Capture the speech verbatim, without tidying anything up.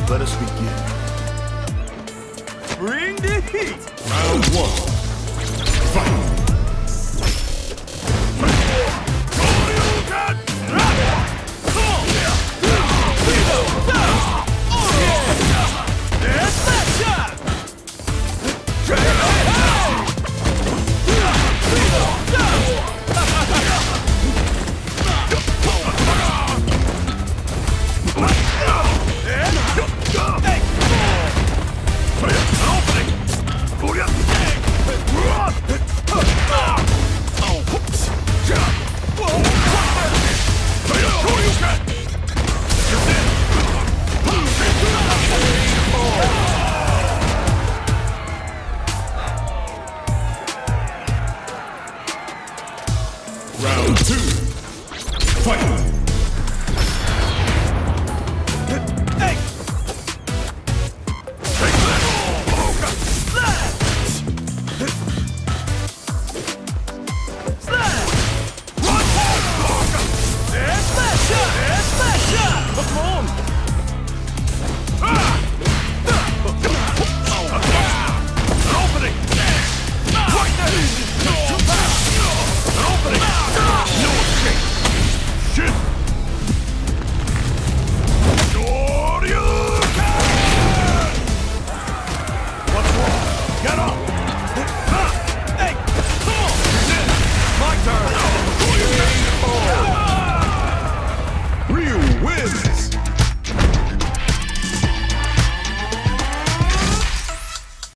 Let us begin. Bring the heat! Round one. Fight! Round two. Fight! Hey! Take that! Slash! Slash! Run! There's smash shot! There's smash shot! Come on!